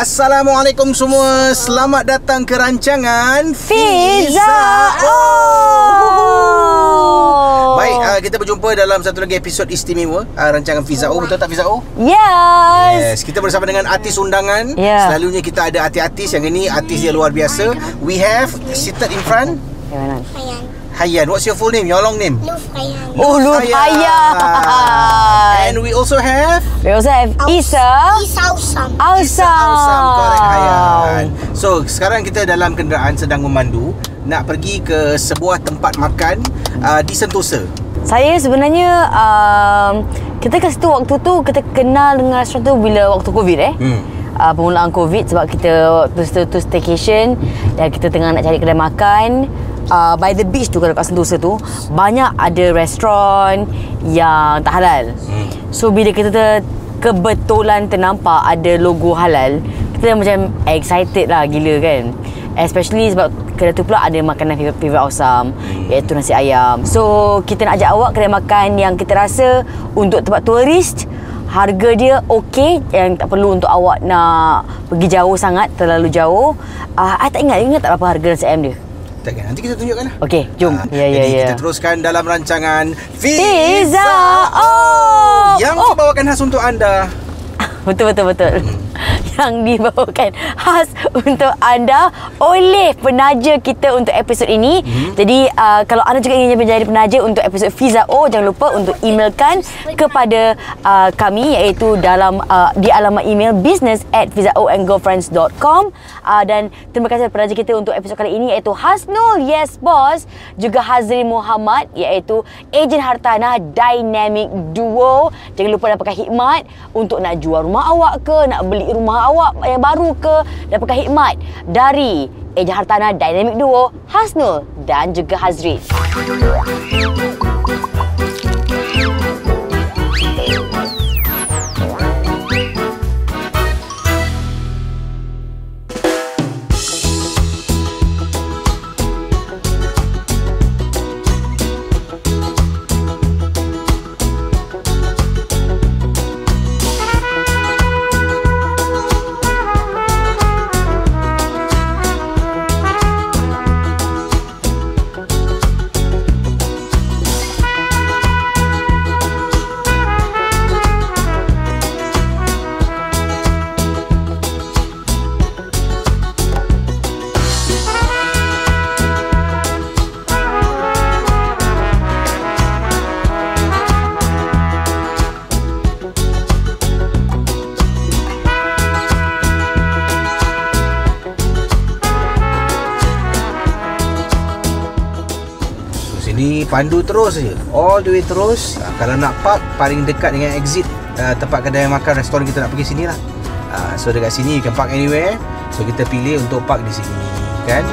Assalamualaikum semua. Selamat datang ke rancangan Fizao. Baik, kita berjumpa dalam satu lagi episod istimewa rancangan Fizao. Betul tak Fizao? Yes. Kita bersama dengan artis undangan. Selalunya kita ada artis-artis. Yang ini artis dia luar biasa. We have seated in front Hayan. What's your full name? Your long name? Luf Hayan. Oh, Luf Hayan. And we also have Isa Awesome. Awsam. Correct, Hayan. So, sekarang kita dalam kenderaan sedang memandu nak pergi ke sebuah tempat makan di Sentosa. Saya sebenarnya kita kat situ waktu tu kita kenal dengan restoran tu bila waktu Covid permulaan Covid, sebab kita waktu tu staycation dan kita tengah nak cari kedai makan by the beach tu, kalau kat Sentosa tu banyak ada restoran yang tak halal. So bila kita kebetulan ternampak ada logo halal, kita macam excited lah gila kan. Especially sebab kedai tu pula ada makanan favorite Awsam, iaitu nasi ayam. So kita nak ajak awak kedai makan yang kita rasa untuk tempat turis, harga dia okey, yang tak perlu untuk awak nak pergi jauh sangat, terlalu jauh. I tak ingat tak berapa harga nasi ayam dia. Takkan, nanti kita tunjukkan lah. Okey, jom. Jadi kita teruskan dalam rancangan Fizao yang dibawakan khas untuk anda. Betul. Yang dibawakan khas untuk anda oleh penaja kita untuk episod ini. Jadi kalau anda juga ingin menjadi penaja untuk episod Fizao, jangan lupa untuk emailkan kepada kami, iaitu dalam di alamat email business@fizaoandgirlfriends.com. Dan terima kasih kepada penaja kita untuk episod kali ini, iaitu Hasnul, yes boss, juga Hazri Muhammad, iaitu ejen hartanah dynamic duo. Jangan lupa dapatkan hikmat untuk nak jual rumah awak ke, nak beli rumah awak yang baru ke, dapatkan hikmat dari ejen hartanah dynamic duo Hasnul dan juga Hazri. Ni pandu terus saja, all the way terus. Kalau nak park paling dekat dengan exit tempat kedai makan restoran kita nak pergi sini lah. So dekat sini you can park anywhere. So kita pilih untuk park di sini kan.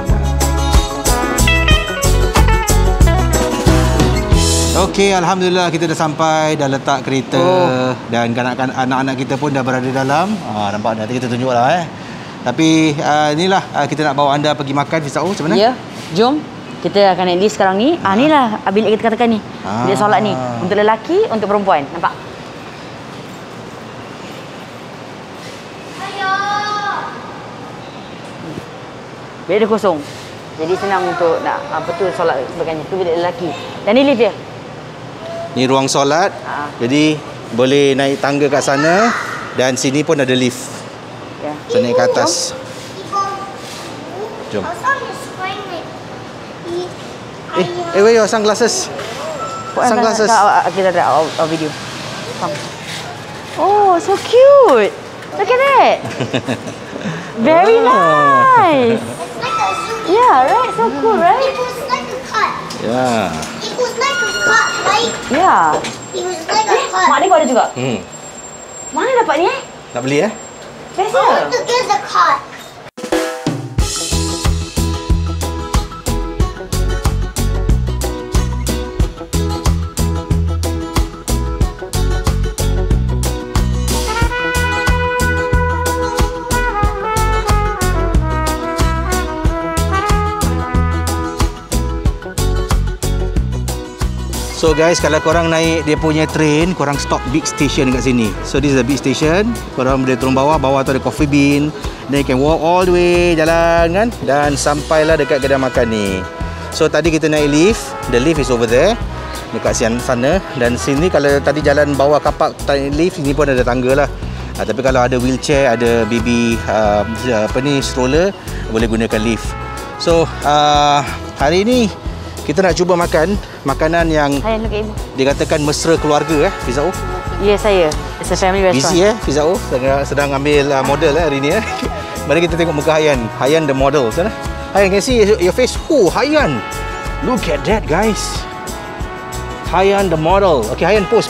Okey, alhamdulillah kita dah sampai, dah letak kereta dan anak-anak kita pun dah berada dalam. Nampak, nanti kita tunjuklah Tapi inilah kita nak bawa anda pergi makan Fizao sebenarnya. Ya, jom. Kita akan naik lift sekarang ni. Ni lah bilik kita katakan ni. Bilik solat ni. Untuk lelaki, untuk perempuan. Nampak? Bilik dia kosong. Jadi senang untuk nak solat sebagainya. Itu bilik lelaki. Dan ni lift dia. Ni ruang solat. Jadi boleh naik tangga kat sana. Dan sini pun ada lift. So naik ke atas. Jom. Where are your sunglasses? Sunglasses. Kita ada our video. Come. Oh, so cute. Look at that. Very nice. It's like a zoo. Yeah, right? So cool, right? It was like a cut. Yeah. It was like a cut, right? Yeah. It was like a cut. Mak ni kau ada juga? Mana dapat ni Nak beli Best I want to get the cut. So guys, kalau korang naik dia punya train, korang stop big station kat sini. So this is the big station. Korang boleh turun bawah tu ada coffee bean. Then you can walk all the way, jalan kan. Dan sampailah dekat kedai makan ni. So tadi kita naik lift. The lift is over there, dekat sana. Dan sini kalau tadi jalan bawah kapak naik lift, ini pun ada tangga lah. Tapi kalau ada wheelchair, ada baby stroller, boleh gunakan lift. So hari ni kita nak cuba makan makanan yang dikatakan mesra keluarga Fizao. Ya, saya. It's a family restaurant. Busy Fizao sedang ambil model hari ni Mari kita tengok muka Hayan. Hayan the model sana. Hayan, can see your face. Hayan. Look at that guys. Hayan the model. Okay, Hayan pose.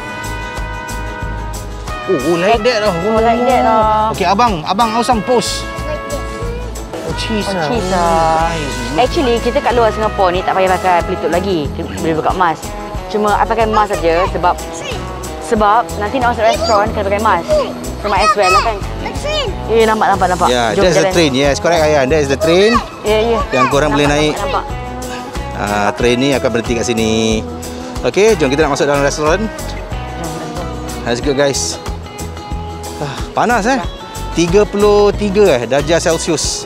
Like that lah. Like that lah. Okay, abang Ausam pose. Cheese lah. Actually, kita kat luar Singapura ni tak payah pakai pelitup lagi. Boleh pakai mask. Cuma I pakai mask saja sebab nanti nak masuk restoran kena pakai mask. Sama as well lah kan. Nampak. Yeah, that's the train. Yes, correct Ayan. That is the train. Yeah. Yang korang boleh naik. Nampak. Train ni akan berhenti kat sini. Okay, jom kita nak masuk dalam restoran. Let's go guys. Panas 33 darjah Celsius.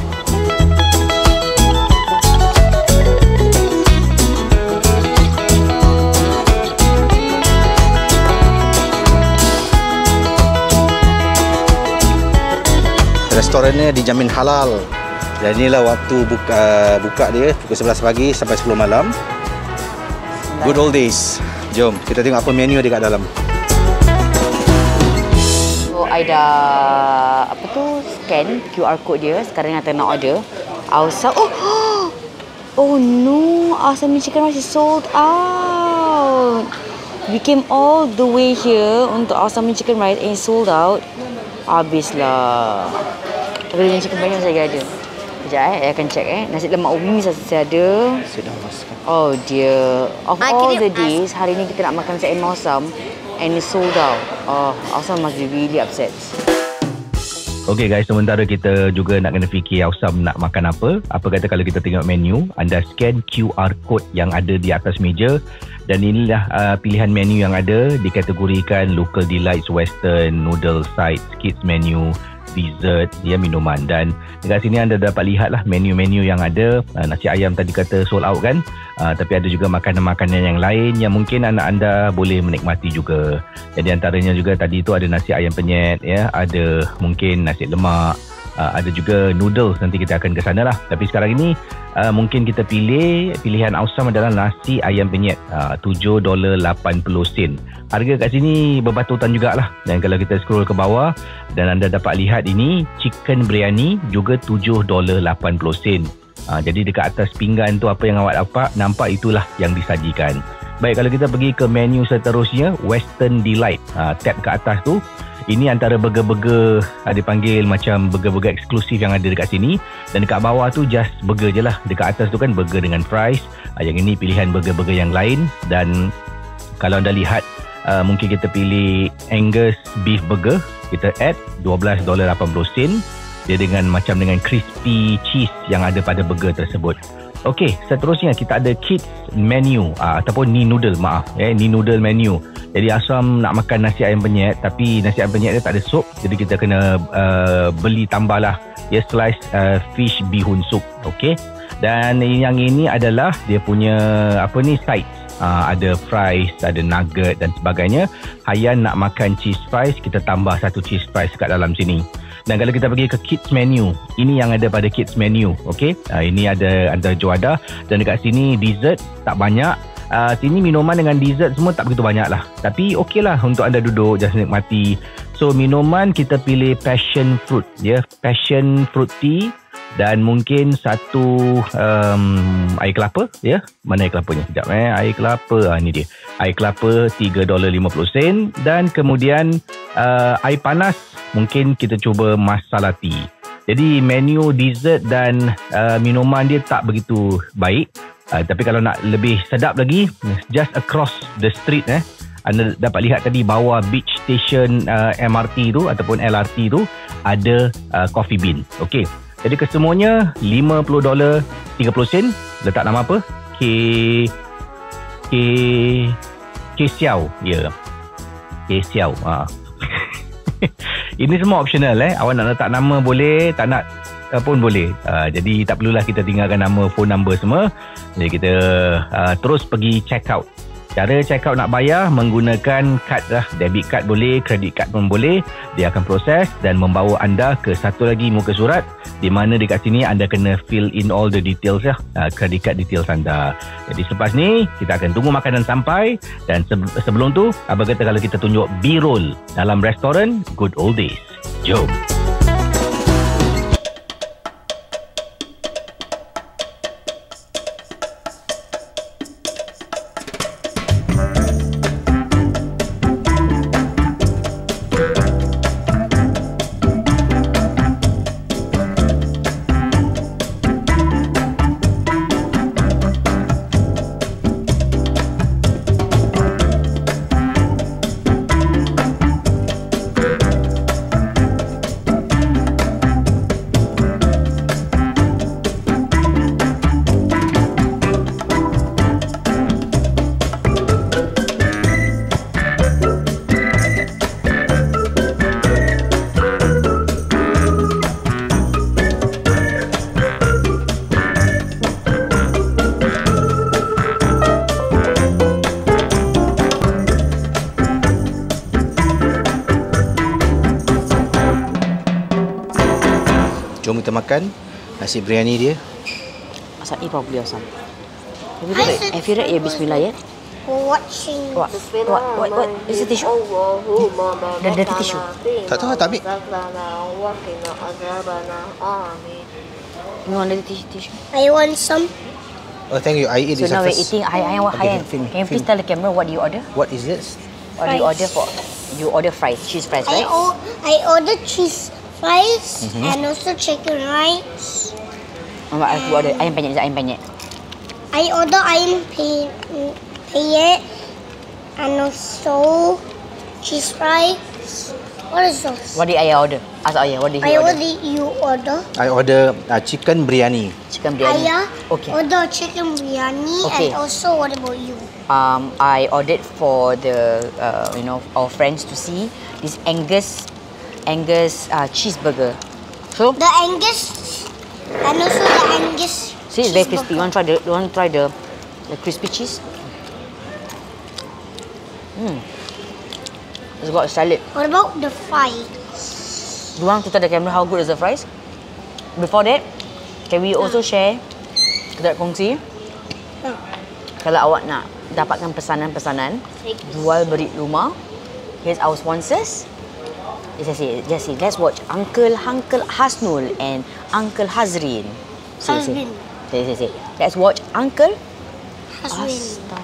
Restoran ni dijamin halal. Dan inilah waktu buka dia pukul 11 pagi sampai 10 malam. Good old days. Jom kita tengok apa menu dia kat dalam. So I dah scan QR code dia. Sekarang nak order. Oh no, Awesome Chicken Rice is sold out. We came all the way here untuk Awesome Chicken Rice and sold out. Habislah. Tapi dengan chicken banyak saya ada. Sekejap saya akan check Nasi lemak umi saya ada. Oh dear. Of all the days, hari ni kita nak makan nasi ayam Awesome and it's sold out. Awesome must be really upset. Okay guys, sementara kita juga nak kena fikir Awesome nak makan apa. Apa kata kalau kita tengok menu, anda scan QR code yang ada di atas meja. Dan inilah pilihan menu yang ada, dikategorikan local delights, western, noodle, sides, kids menu, dessert, minuman. Dan dekat sini anda dapat lihatlah menu-menu yang ada. Nasi ayam tadi kata sold out kan, tapi ada juga makanan-makanan yang lain yang mungkin anak anda boleh menikmati juga. Jadi antaranya juga tadi tu ada nasi ayam penyet, ada mungkin nasi lemak, ada juga noodles, nanti kita akan ke sana lah. Tapi sekarang ini mungkin kita pilihan Awesome adalah nasi ayam penyet, $7.80. Harga kat sini berbatutan jugalah. Dan kalau kita scroll ke bawah dan anda dapat lihat ini chicken biryani juga $7.80. Jadi dekat atas pinggan tu apa yang awak nampak itulah yang disajikan. Baik, kalau kita pergi ke menu seterusnya, Western Delight, tab ke atas tu, ini antara burger-burger, dipanggil macam burger-burger eksklusif yang ada dekat sini. Dan dekat bawah tu just burger je lah. Dekat atas tu kan burger dengan fries. Yang ini pilihan burger-burger yang lain. Dan kalau anda lihat, mungkin kita pilih Angus Beef Burger. Kita add $12.80. Dia dengan crispy cheese yang ada pada burger tersebut. Okey, seterusnya kita ada kids menu ataupun ni noodle, ni noodle menu. Jadi Awesome nak makan nasi ayam penyet, tapi nasi ayam penyet dia tak ada sup, jadi kita kena beli tambahlah slice fish bihun soup. Okey. Dan yang ini adalah dia punya sides. Ada fries, ada nugget dan sebagainya. Hayan nak makan cheese fries, kita tambah satu cheese fries kat dalam sini. Dan kalau kita pergi ke kids menu, ini yang ada pada kids menu. Okey, ini ada antara juada. Dan dekat sini dessert tak banyak. Sini minuman dengan dessert semua tak begitu banyak lah. Tapi okey lah untuk anda duduk just nikmati. So minuman kita pilih passion fruit, passion fruit tea. Dan mungkin satu air kelapa, Mana air kelapanya? Sekejap, air kelapa, ini dia. Air kelapa $3.50. Dan kemudian air panas, mungkin kita cuba masala tea. Jadi menu dessert dan minuman dia tak begitu baik. Tapi kalau nak lebih sedap lagi, just across the street, anda dapat lihat tadi bawah beach station MRT tu ataupun LRT tu ada coffee bean. Okey. Jadi kesemuanya $50.30. Letak nama apa? Siao. Ya. Siao. Ini semua optional Awak nak letak nama boleh, tak nak pun boleh. Jadi tak perlulah kita tinggalkan nama, phone number semua. Jadi kita terus pergi check out. Cara check out nak bayar menggunakan kad lah. Debit card boleh, credit card pun boleh. Dia akan proses dan membawa anda ke satu lagi muka surat di mana dekat sini anda kena fill in all the details credit card details anda. Jadi selepas ni kita akan tunggu makanan sampai, dan sebelum tu apa kata kalau kita tunjuk B-roll dalam restoran Good Old Days. Jom. Jom kita makan nasi biryani dia. Asal ni probably awesome. Have you read Bismillah yet? Watching. What is the tissue? The dirty tissue. Tak tahu, tak ambil. You want the tissue? I want some. Oh, thank you. I eat So this now we're first. eating Haiyan. film. Can you please tell the camera what do you order? What is this? What do you order for? You order fries, cheese fries, right? I ordered cheese fries and also chicken rice. What else you order? Ayam penyet, ayam penyet. I order ayam penyet and also cheese fries. What is those? What did Ayah order? Ask Ayah, what did he What order? did you order? I order chicken biryani. Chicken biryani. Ayah Okay. order chicken biryani Okay. and also what about you? I ordered for the our friends to see this Angus cheeseburger. So The Angus and also the Angus. see, it's very crispy. You cheeseburger. want to try the crispy cheese? It's got a salad. What about the fries? Do you want to tell the camera how good is the fries? Before that, can we also share? Kita nak kongsi. Kalau awak nak dapatkan pesanan-pesanan jual beli rumah, here's our sponsors. Just say, let's watch Uncle Hasnul and Uncle Hazrin. Hazrin. Say. Let's watch Uncle Hazrin.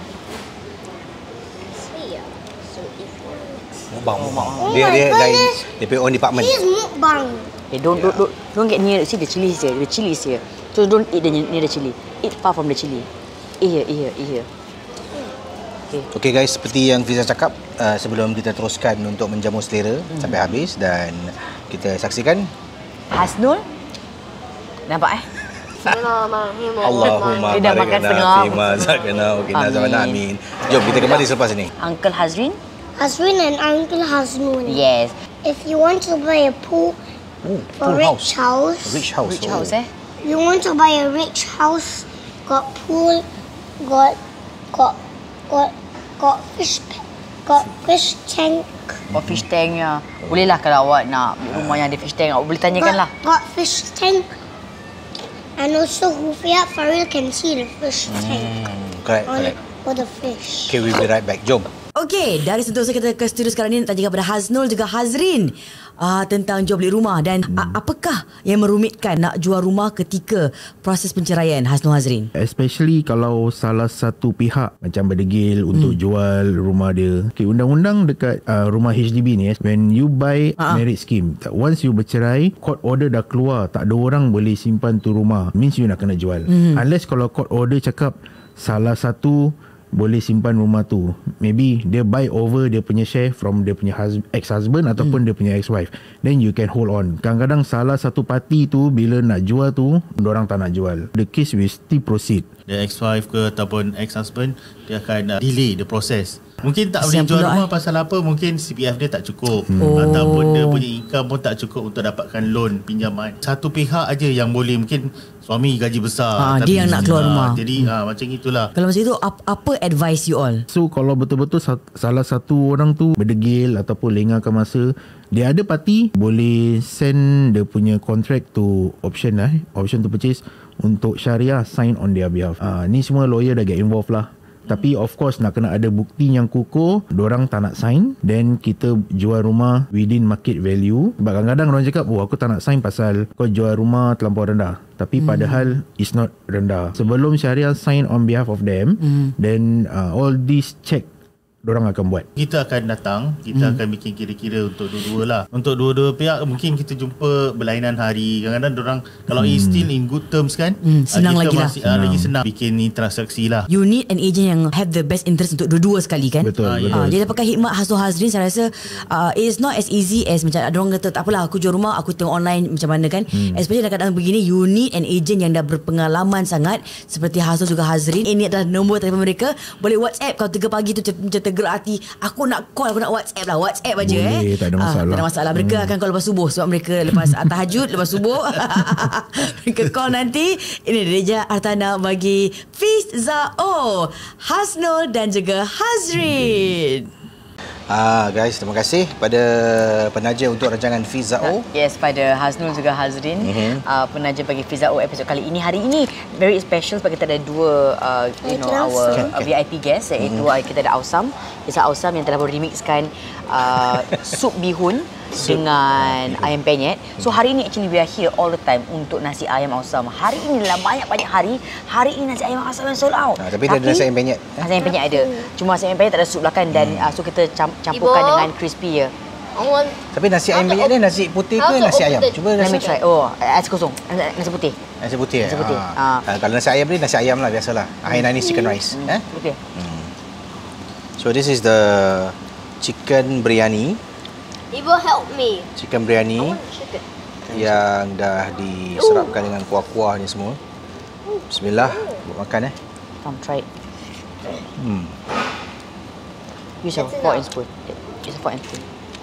Mukbang. Oh Dia my lain. goodness. Dia punya own department. Here's mukbang. Okay, don't get near. See the chili here. The chili is here. So don't eat near the chili. Eat far from the chili. Eat here. Okey guys, seperti yang Fiza cakap, sebelum kita teruskan untuk menjamu selera sampai habis, dan kita saksikan Hasnul. Nampak Allahumma Dia dah makan setengah. fima zakana wa qina azabannar. Amin. Jom kita kembali selepas ini. Uncle Hazrin. Hazrin and Uncle Haznun. Yes. If you want to buy a pool, Full rich house. Rich house. Rich house You want to buy a rich house, got pool, got fish tank. Fish tank ya. Boleh lah kalau awak nak rumah yang ada fish tank. Awak boleh tanyakan lah. Got fish tank. And also Hufiat Faril can see the fish tank Correct. for the fish. Okay, we'll be right back. Jom. Okey, dari Sentosa kita ke studio sekarang ni nak tanya kepada Haznul juga Hazrin tentang jual beli rumah dan apakah yang merumitkan nak jual rumah ketika proses penceraian, Haznul Hazrin? Especially kalau salah satu pihak macam berdegil untuk jual rumah dia. Okay, undang-undang dekat rumah HDB ni, when you buy marriage scheme, once you bercerai, court order dah keluar, tak ada orang boleh simpan tu rumah, means you nak kena jual. Unless kalau court order cakap salah satu boleh simpan rumah tu. Maybe dia buy over dia punya share from dia punya ex-husband ataupun dia punya ex-wife. Then you can hold on. Kadang-kadang salah satu parti tu bila nak jual tu, diorang tak nak jual. The case will still proceed. The ex-wife ke ataupun ex-husband, dia akan delay the process. Mungkin tak boleh jual rumah pasal apa, mungkin CPF dia tak cukup, ataupun dia punya income pun tak cukup untuk dapatkan loan pinjaman. Satu pihak aja yang boleh, mungkin suami gaji besar, dia yang nak keluar rumah. Jadi macam itulah. Kalau macam itu, apa advice you all? So kalau betul-betul salah satu orang tu berdegil ataupun lengahkan masa, dia ada parti boleh send dia punya contract to option to purchase untuk syariah sign on their behalf. Ni semua lawyer dah get involved lah. Tapi of course nak kena ada bukti yang kukuh, diorang tak nak sign, then kita jual rumah within market value. Sebab kadang-kadang orang cakap, aku tak nak sign pasal kau jual rumah terlampau rendah. Tapi padahal it's not rendah. Sebelum syariah sign on behalf of them, then all these check diorang akan buat. Kita akan datang, kita akan bikin kira-kira untuk dua-dua lah. Untuk dua-dua pihak mungkin kita jumpa berlainan hari. Kadang-kadang diorang kalau still in good terms kan, senang lagi lah. Lagi senang bikin ni transaksi lah. You need an agent yang have the best interest untuk dua-dua sekali kan. Betul. Jadi dapatkan hikmat Hasnul Hazrin, saya rasa it's not as easy as macam ada orang kata tak apalah aku jual rumah, aku tengok online macam mana kan. Especially dalam keadaan begini, you need an agent yang dah berpengalaman sangat seperti Hasnul juga Hazrin. Ini adalah nombor telefon mereka. Boleh WhatsApp kalau 3 pagi tu macam tergerak hati, aku nak call, aku nak WhatsApp lah. WhatsApp aja. Boleh, tak ada masalah. Tak ada masalah. Mereka akan call lepas subuh sebab mereka lepas tahajud, lepas subuh mereka call nanti. Ini Reja Artana bagi Fizao, Hasnul dan juga Hazrin. Guys, terima kasih pada penaja untuk rancangan Fizao. Yes, pada Hasnul juga Hazrin. Penaja bagi Fizao episod kali ini. Hari ini very special sebab kita ada dua our VIP guest, iaitu kita ada Ausam. Isa Ausam yang telah remixkan sup bihun dengan ayam penyet. So hari ini actually we are here all the time untuk nasi ayam Ausam. Hari ini dalam banyak-banyak hari ini nasi ayam Ausam yang sold out. Tapi dia ada nasi ayam penyet. Nasi ayam penyet ada. Cuma nasi ayam penyet tak ada sup lah kan. Dan so kita campurkan dengan crispy je. Tapi nasi ayam penyet dia nasi putih ke nasi ayam? Cuba let me try. Nasi kosong. Nasi putih. Nasi putih. Nasi putih. Kalau nasi ayam ni nasi ayam lah biasalah. Hainanese chicken rice. Putih. So this is the chicken biryani. Ibu help me. Chicken biryani yang dah diserapkan dengan kuah-kuah ni semua. Bismillah, buat makan Come try it. Use a fork and spoon. Use a fork and spoon.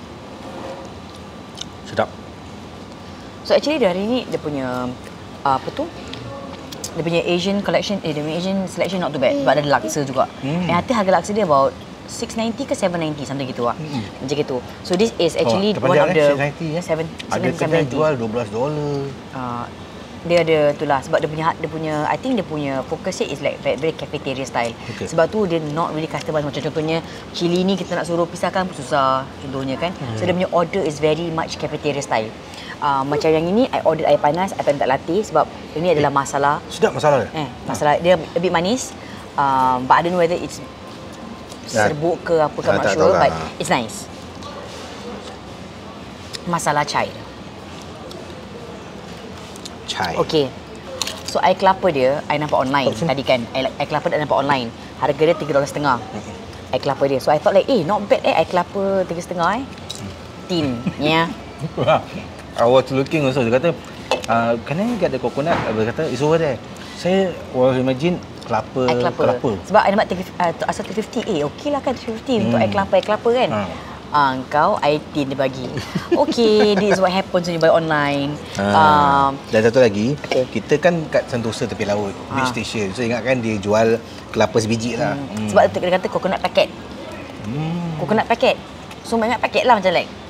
Sedap. So actually dari ni dia punya apa tu? Dia punya Asian collection, dia punya Asian selection not too bad. Sebab ada laksa juga. And I think harga laksa dia about 690 ke 790 something gitu lah. Macam gitu. So this is actually one of the 790 ada kedai jual $12. Dia ada itulah sebab dia punya I think dia punya focus is like very cafeteria style. Sebab tu dia not really customized. Macam contohnya cili ni kita nak suruh pisahkan pun susah contohnya kan. So dia punya order is very much cafeteria style. Macam yang ini I order air panas, I tak latte sebab ini adalah masala. Sedap masala dia. Masala dia a bit manis. But I don't know whether it's serbuk ke apa ke, not sure, but it's nice. Masala chai. Okay. So air kelapa dia I nampak online tadi kan. Air kelapa dah nampak online. Harga dia $3.50. Air kelapa dia. So I thought like not bad air kelapa $3.50 tin. Yeah. I was looking also. Dia kata can I get the coconut? Dia kata it's over there. Saya was imagine kelapa. Sebab I nampak asal $3.50. Okay lah kan $3.50 untuk air kelapa kan. Kau air tin dia bagi. Okay, this is what happens when you buy online. Dan satu lagi, kita kan kat Sentosa tepi laut, beach station. So ingatkan dia jual kelapa sebiji lah. Sebab dia kata coconut packet. Coconut packet. So ingat packet lah macam like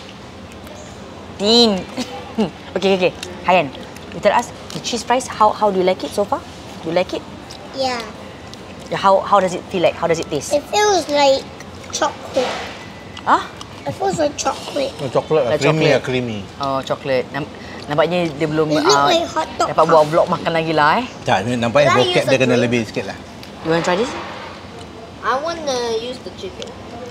tin. Okay. Hayan, you tell us the cheese fries, how do you like it so far? Do you like it? Yeah. How does it feel like? How does it taste? It feels like chocolate. It feels like chocolate. Coklat lah, creamy. Oh, coklat. Nampaknya dia belum like hot dog dapat buat vlog makan lagi lah Tak, nampaknya bokep dia kena lebih sikit lah. You want to try this? I want to use the chicken.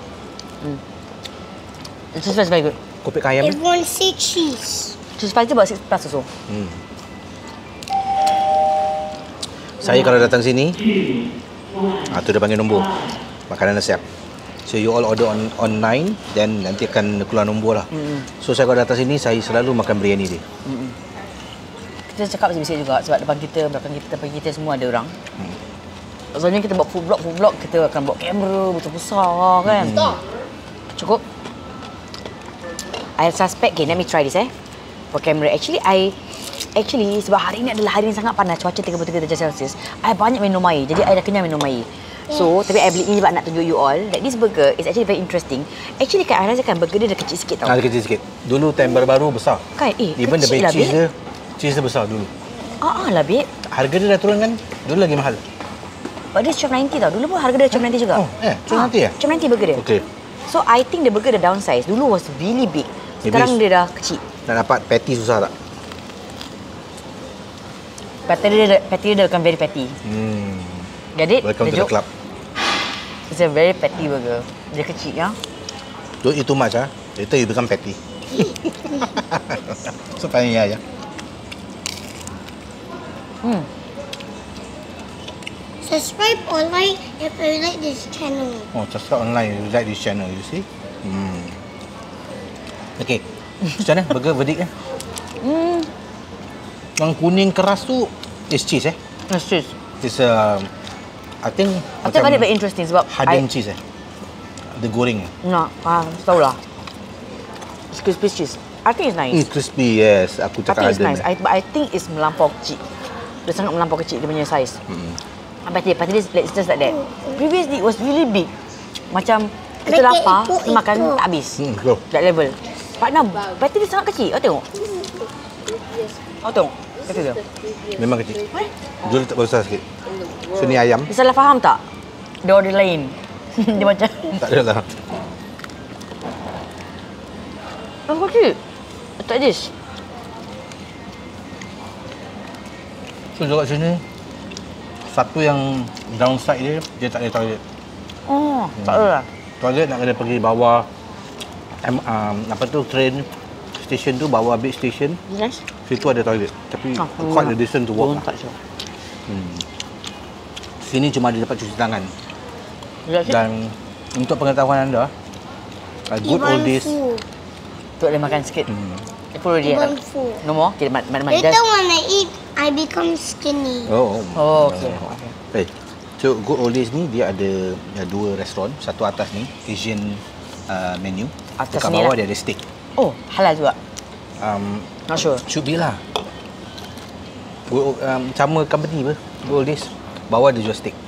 The cheese fries very good. Kopi ayam. Everyone say cheese. Cheese fries dia about 6+ also. Saya kalau datang sini Tu dia panggil nombor. Makanan dah siap. So you all order online, then nanti akan keluar nombor lah. So saya kalau datang sini, saya selalu makan biryani dia. Kita cakap bisik-bisik juga sebab depan kita, belakang kita, depan kita semua ada orang. Soalnya kita buat food vlog, kita akan bawa kamera besar-besar kan. Cukup. I suspect, okay, let me try this for camera. Actually sebab hari ni adalah hari yang sangat panas, cuaca 33 darjah Celsius. I banyak minum air, jadi I dah kenyang minum air. So, tapi I beli ni sebab nak tunjuk you all that this burger is actually very interesting. Actually kan, I rasakan burger dia dah kecil sikit tau. Dia kecil sikit. Dulu time baru-baru besar. Kan, even the kecil lah, cheese dia besar dulu. Lah, babe. Harga dia dah turun kan? Dulu lagi mahal. But dia $12.90 tau. Dulu pun harga dia $12.90 juga. $12.90 ya? $12.90 burger dia. Okay. So, I think the burger dah downsize. Dulu was really big. Sekarang dia dah kecil. Nak dapat patty susah tak? Patty dia akan very patty. Get it? Welcome to the club. It's a very patty burger. Dia kecil ya. Don't eat too much later you become patty. So payah ya. Subscribe online if you like this channel. Subscribe online if you like this channel, you see. Okay. Macam mana burger verdict Yang kuning keras tu is cheese It's cheese. It's I think macam very interesting sebab hardened cheese Dia goreng tahu lah. It's crispy cheese. I think it's nice. It's crispy, yes. Aku cakap I think it's nice. But I think it's melampau kecil. Dia sangat melampau kecil dia punya size. Patty dia it's just like that. Previously it was really big. Macam kita lapar, kita makan tak habis. That level. But now patty dia sangat kecil. Tengok. Tengok. Kecil dia. Memang kecil. Dulu tak besar sikit. So ni ayam. Dia salah faham tak? Dia order lain. Dia macam tak ada lah. Apa kecil? Tak this. So dekat sini satu yang downside dia tak ada toilet. Tak ada lah. Toilet nak kena pergi bawah train station tu, bawah big station. Yes. Situ ada toilet. Tapi quite a distance to walk. Sini cuma ada dapat cuci tangan. Dan untuk pengetahuan anda, good old days. Tu ada makan sikit. Full already. No more? Okay, Later when I eat, I become skinny. Okay. So good old days ni dia ada dua restoran. Satu atas ni Asian menu. Atas dekat bawah dia ada steak. Halal juga. Not sure. Should be lah. Sama company apa? Good old days. Bawah dia jual steak.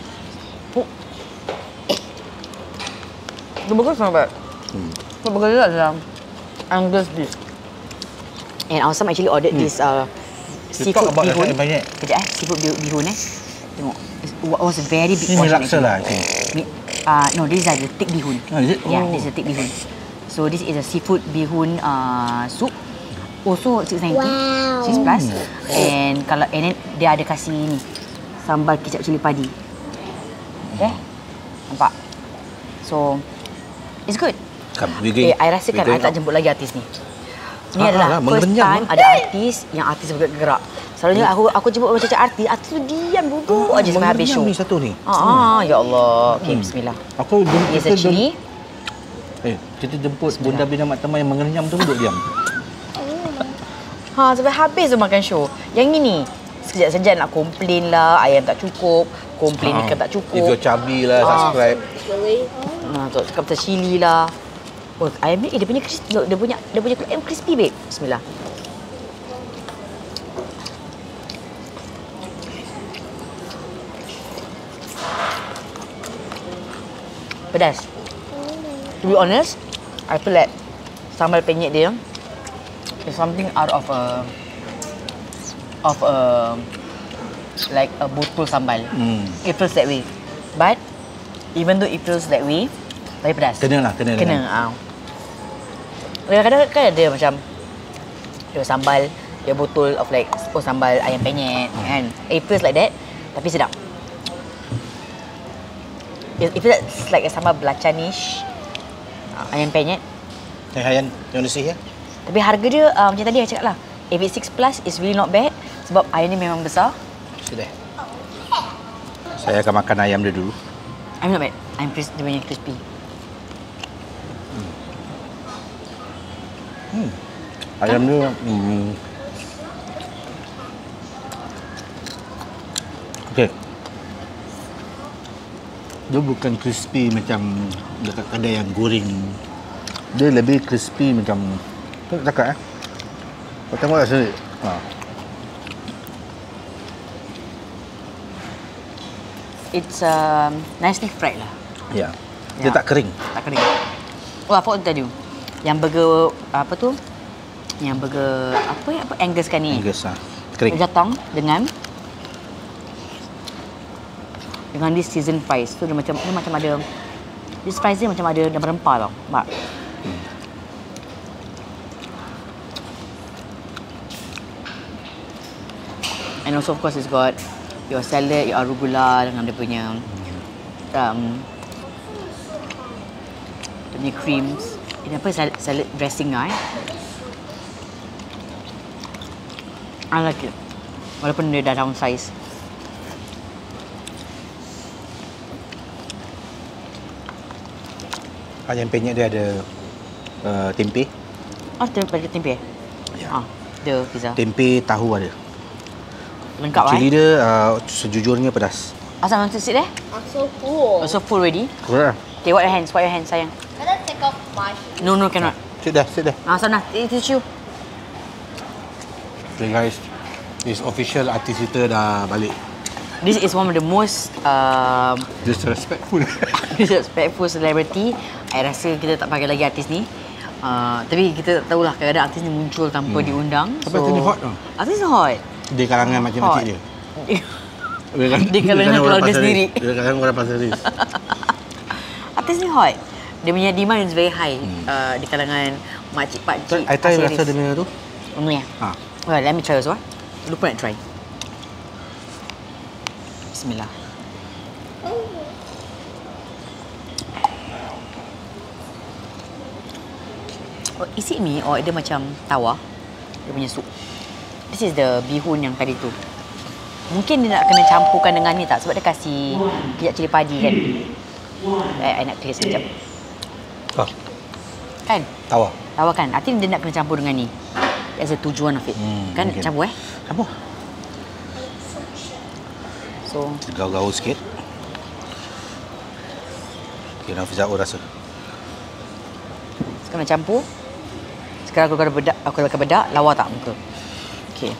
The burger is not bad. The burger is Angus beef. And Awesome actually ordered this seafood bihun. Kejap seafood bihun Tengok. It was a very big portion. Ini laksa lah. No, this is the thick bihun. Is it? Yeah, this is a thick bihun. So this is a seafood bihun soup. Also 690. Wow. 6 plus. And then dia ada kasih ni sambal kicap cili padi. Okay? Nampak? So it's good. I rasakan I tak jemput lagi artis ni. Ni adalah first time ada artis yang artis bergerak. Selalunya aku jemput macam artis tu diam duduk aja sampai habis show. Ni satu ni. Ya Allah. Okay, bismillah. Aku jemput sini. Kita jemput Bunda Bina Mak Teman yang mengenyam tu duduk diam. Sampai habis tu makan show. Yang ini sekejap-sekejap nak komplain lah ayam tak cukup, komplain ikan tak cukup. If you're chubby lah, subscribe. Tu cakap pasal chili lah. Ayam ni dia punya crispy, dia punya ayam crispy babe. Bismillah. Pedas. To be honest, I feel like sambal penyet dia is something out of like a botol sambal. It feels that way. But even though it feels that way, tapi pedas. Kena. Kadang-kadang kan ada macam dia sambal, dia botol of like sambal ayam penyet kan. It feels like that, tapi sedap. It feels like a sambal belacanish ayam penyet. Hey Hayan, you want to see here? Tapi harga dia macam tadi saya cakap lah. If it's 6 plus, it's really not bad sebab ayam ni memang besar. Sudah. Saya akan makan ayam dia dulu. I'm not bad. Dia punya crispy. Ayam dia okey. Dia bukan crispy macam dekat kedai yang goreng. Dia lebih crispy macam tu nak cakap Kau tengok kat sini. It's nicely fried lah. Ya. Dia tak kering. Tak kering. Oh, apa tadi? Yang burger apa tu? Yang burger apa Angus kan ni? Angus kering. Dia datang dengan this seasoned fries tu dia macam ada this fries dia macam ada rempah tau. Mak. And also of course it's got your salad, your arugula dengan dia punya creams. Ini apa salad dressing I like it. Walaupun dia dah downsize. Ayam penyet dia ada tempe. Tempe. Ya. Dia pizza. Tempe, tahu ada. Lengkap Cili dia sejujurnya pedas. Asal want to sit there? I'm so full. So full already? Kurang. Okay, wipe your hands, sayang. Can I take off my shoes? No, cannot. Sit there. Sana, tissue. Okay guys, this official artis kita dah balik. This is one of the most Disrespectful celebrity. I rasa kita tak panggil lagi artis ni. Tapi kita tak tahulah kadang-kadang artis ni muncul tanpa diundang. Tapi artis ni hot tau. Artis ni hot. Di kalangan makcik-makcik dia. Di kalangan keluarga sendiri. Di kalangan orang pasar ris. Artis ni hot. Dia punya demand is very high di kalangan makcik-pakcik. I try rasa dia punya tu. Ya. Well, let me try also. Lupa nak try. Bismillah. Is it me or dia macam tawar? Dia punya sup. This is the bihun yang tadi tu. Mungkin dia nak kena campurkan dengan ni tak? Sebab dia kasih kejap cili padi kan. I nak taste sekejap. Kan? Tawar. Tawar kan? Artinya dia nak kena campur dengan ni. That's the tujuan of it. Kan? Okay. Campur Campur. So gaul-gaul sikit. Okay, Nafizah rasa. Sekarang nak campur. Sekarang aku akan bedak. Lawa tak muka? Okay.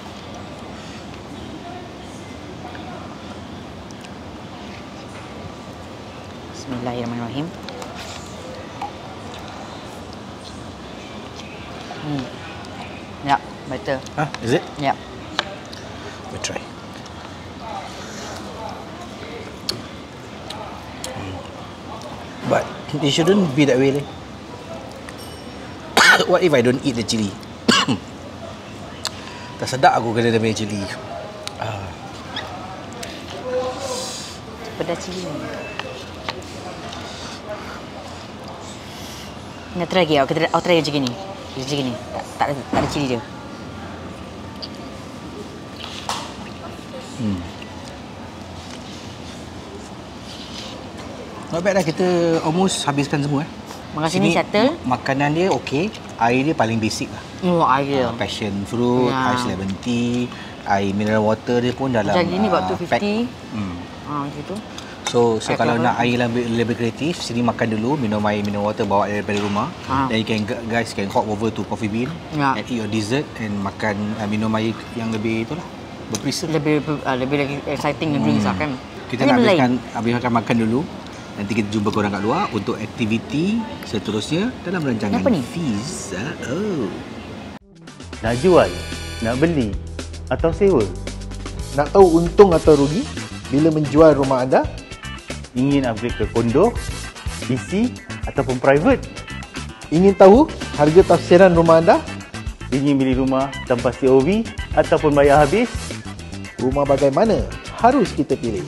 Bismillahirrahmanirrahim. Ya, better. Is it? Ya. We try. But it shouldn't be that way. What if I don't eat the chili? Tak sedap aku kena dia punya chili. Pedas cili ni. Nak try lagi. Aku try macam gini. Macam gini. Tak ada cili dia. Not bad lah, kita almost habiskan semua. Makan sini settle. Makanan dia okey. Air dia paling basic lah. Oh, air dia. Passion fruit, ice lemon tea, air mineral water dia pun dalam macam gini about 250. Macam tu. So kalau nak air lebih kreatif, sini makan dulu, minum air mineral water bawa daripada rumah. Then you can hop over to Coffee Bean and eat your dessert and makan minum air yang lebih itulah. Berperisa. Lebih lagi exciting drinks lah kan. Kita nak habiskan makan dulu. Nanti kita jumpa korang kat luar untuk aktiviti seterusnya dalam rancangan Fiz. Nak jual, nak beli atau sewa? Nak tahu untung atau rugi bila menjual rumah anda? Ingin upgrade ke kondo, BC ataupun private? Ingin tahu harga tafsiran rumah anda? Ingin beli rumah tanpa COV ataupun bayar habis? Rumah bagaimana harus kita pilih?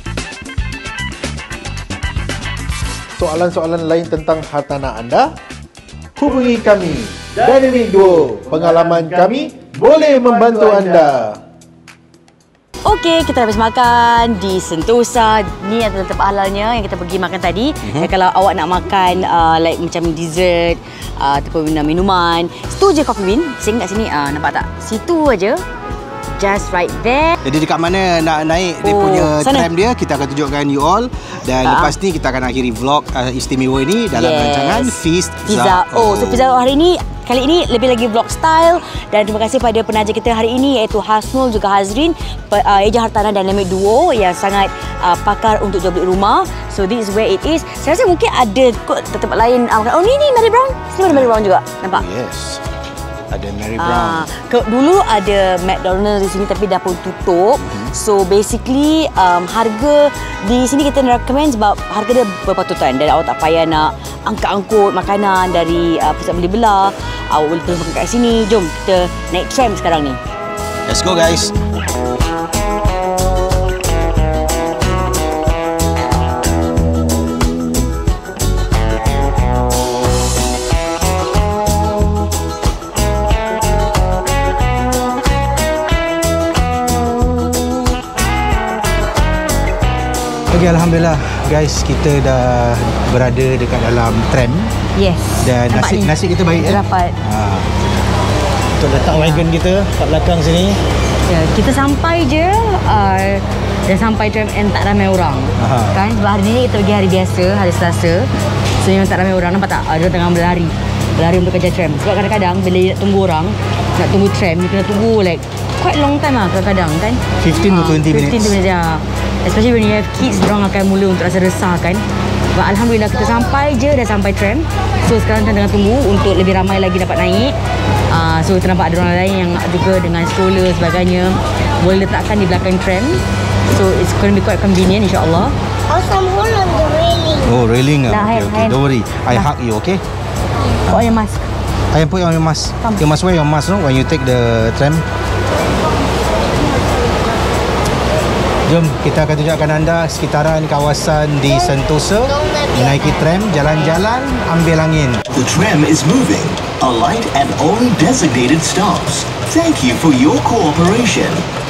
Soalan-soalan lain tentang hartanah anda hubungi kami. Dynamic Duo, pengalaman kami boleh membantu anda. Okey, kita habis makan di Sentosa. Ni adalah tempat halalnya yang kita pergi makan tadi. Dan kalau awak nak makan like macam dessert ataupun minuman, situ je Coffee Bean. Saya kat sini, nampak tak? Situ aja. Just right there. Jadi dekat mana nak naik dia punya sana. tram dia, kita akan tunjukkan you all. Dan lepas ni kita akan akhiri vlog istimewa ini dalam rancangan Feast Pizza. So Pizza hari ini, kali ini lebih lagi vlog style. Dan terima kasih pada penaja kita hari ini iaitu Hasnul juga Hazrin, Eja Hartanah Dynamic Duo yang sangat pakar untuk jual beli rumah. So this is where it is. Saya rasa mungkin ada kot tempat lain. Oh ni Mary Brown. Sini ada Mary Brown juga. Nampak? Yes. Ada Mary Brown. Dulu ada McDonald's di sini tapi dah pun tutup. So basically harga di sini kita recommend sebab harga dia berpatutan dan awak tak payah nak angkut-angkut makanan dari pusat beli belah. Awak boleh terus makan kat sini. Jom kita naik tram sekarang ni. Let's go guys. Okay, Alhamdulillah guys, kita dah berada dekat dalam tram. Yes. Dan nasib kita baik kita dapat. Untuk letak wagon kita kat belakang sini. Ya, kita sampai je dah sampai tram and tak ramai orang. Kan? Sebab hari ni kita pergi hari biasa, hari Selasa. So memang tak ramai orang. Nampak tak? Dia tengah berlari untuk kejar tram. Sebab kadang-kadang bila nak tunggu orang, nak tunggu tram, dia kena tunggu like quite long time lah kadang-kadang kan. 15 to 20 minutes. 15 minutes ya. Especially when you have kids, diorang akan mula untuk rasa resah kan. But Alhamdulillah kita sampai je, dah sampai tram. So sekarang kita tengah tunggu untuk lebih ramai lagi dapat naik. So kita nampak ada orang lain yang juga dengan stroller sebagainya boleh letakkan di belakang tram. So it's going to be quite convenient insyaAllah. Also, hold on the railing. Oh, railing ah. Nah, Okay. Don't worry. I hug you, okay? Put on your mask. I put on your mask. Come. You must wear your mask, no? When you take the tram. Jom kita akan tunjukkan anda sekitaran kawasan di Sentosa. Menaiki tram, jalan-jalan, ambil angin. The tram is moving. Alight at all designated stops. Thank you for your cooperation.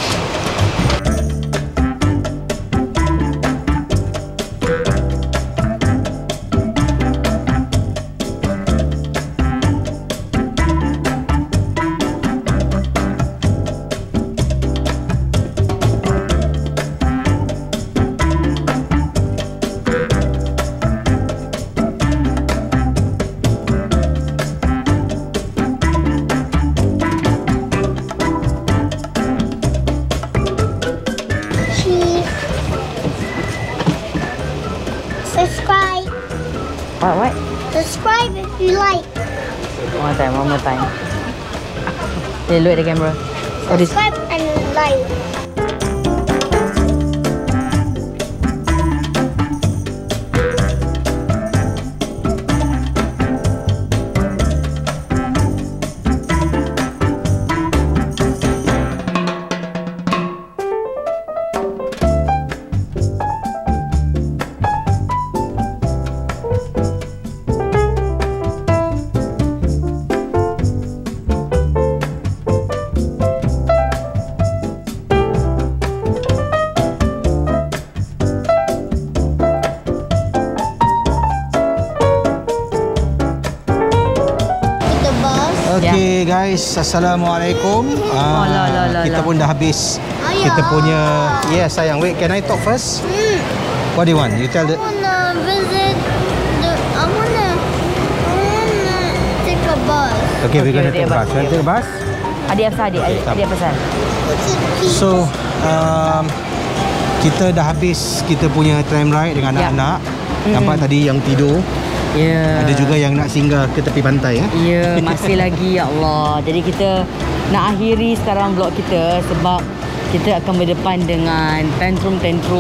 Subscribe. What? Subscribe if you like. One more time. Okay, look at the camera. Oh, this. Subscribe and like. Okay guys, Assalamualaikum. Kita pun dah habis kita punya. Yes sayang, wait, can I talk first? What do you want? You tell the. I wanna visit the. I wanna take a bus. Okay, we're gonna take a bus. Take a bus. Adik pesan. So, kita dah habis kita punya tram ride dengan anak-anak. Nampak tadi yang tidur. Ada juga yang nak singgah ke tepi pantai. Masih lagi, ya Allah. Jadi kita nak akhiri sekarang vlog kita sebab kita akan berdepan dengan tantrum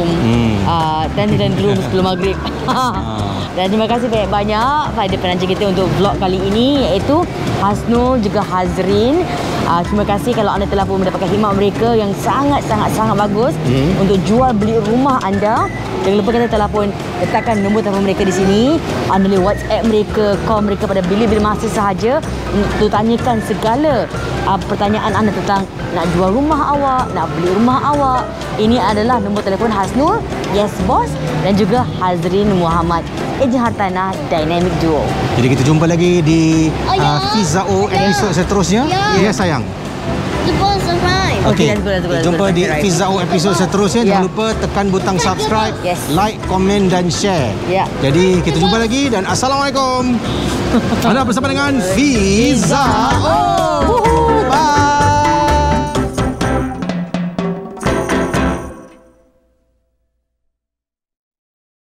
sebelum maghrib. Dan terima kasih banyak-banyak pada penaja kita untuk vlog kali ini iaitu Hasnul juga Hazrin. Terima kasih kalau anda telah pun mendapatkan khidmat mereka yang sangat bagus untuk jual beli rumah anda. Jangan lupa kita telah pun letakkan nombor telefon mereka di sini. Anda boleh WhatsApp mereka, call mereka pada bila-bila masa sahaja untuk tanyakan segala pertanyaan anda tentang nak jual rumah awak, nak beli rumah awak. Ini adalah nombor telefon Hasnul, Yes Boss, dan juga Hazrin Muhammad, ejen hartanah Dynamic Duo. Jadi kita jumpa lagi di Fizao episod seterusnya. Ya sayang. Okey, jumpa di Fizao episod seterusnya. Jangan lupa tekan butang subscribe, like, komen dan share. Jadi kita jumpa lagi dan Assalamualaikum. Anda bersama dengan Fizao.